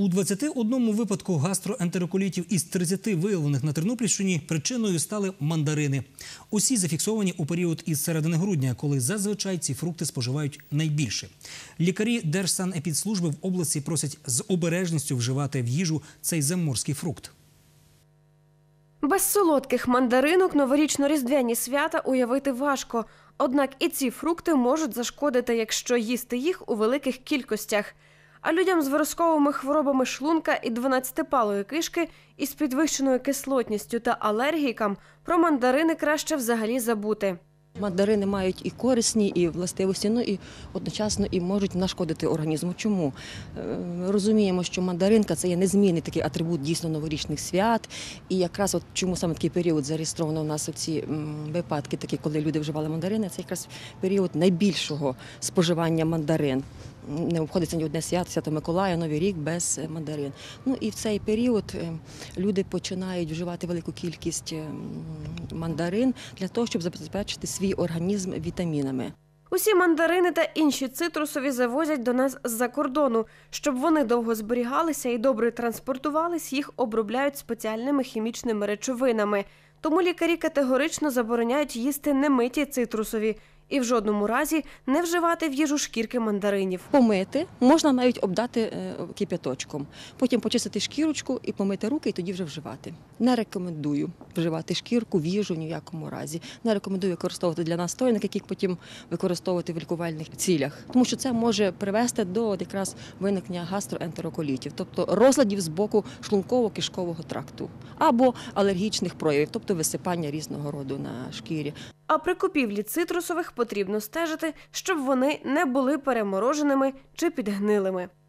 У 21 випадку гастроентероколітів із 30 виявлених на Тернопільщині причиною стали мандарини. Усі зафіксовані у період із середини грудня, коли зазвичай ці фрукти споживають найбільше. Лікарі Держсанепідслужби в області просять з обережністю вживати в їжу цей заморський фрукт. Без солодких мандаринок новорічно-різдвяні свята уявити важко. Однак і ці фрукти можуть зашкодити, якщо їсти їх у великих кількостях. А людям з виразковими хворобами шлунка і 12-палої кишки із підвищеною кислотністю та алергікам про мандарини краще взагалі забути. Мандарини мають і корисні, і властивості, і одночасно і можуть нашкодити організму. Чому? Розуміємо, що мандаринка – це є незмінний такий атрибут дійсно новорічних свят. І якраз чому саме такий період зареєстровано у нас ці випадки, такі, коли люди вживали мандарини, це якраз період найбільшого споживання мандарин. Не обходиться ні одне свято Миколая, Новий рік без мандарин. І в цей період люди починають вживати велику кількість мандарин для того, щоб забезпечити свій організм вітамінами. Усі мандарини та інші цитрусові завозять до нас з-за кордону. Щоб вони довго зберігалися і добре транспортувались, їх обробляють спеціальними хімічними речовинами. Тому лікарі категорично забороняють їсти немиті цитрусові і в жодному разі не вживати в їжу шкірки мандаринів. Помити, можна навіть обдати кип'яточком. Потім почистити шкірочку і помити руки, і тоді вже вживати. Не рекомендую вживати шкірку в їжу ні в якому разі. Не рекомендую використовувати для настоянок, яких потім використовувати в лікувальних цілях. Тому що це може привести до якраз виникнення гастроентероколітів, тобто розладів з боку шлунково-кишкового тракту. Або алергічних проявів, тобто висипання різного роду на шкірі. А при купівлі цитрусових потрібно стежити, щоб вони не були перемороженими чи підгнилими.